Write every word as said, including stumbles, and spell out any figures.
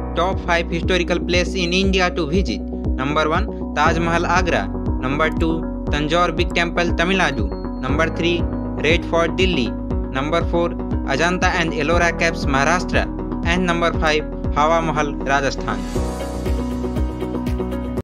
Top five historical places in India to visit. Number one, Taj Mahal, Agra. Number two, Tanjore Big Temple, Tamil Nadu. Number three, Red Fort, Delhi. Number four, Ajanta and Ellora Caves, Maharashtra. And number five, Hawa Mahal, Rajasthan.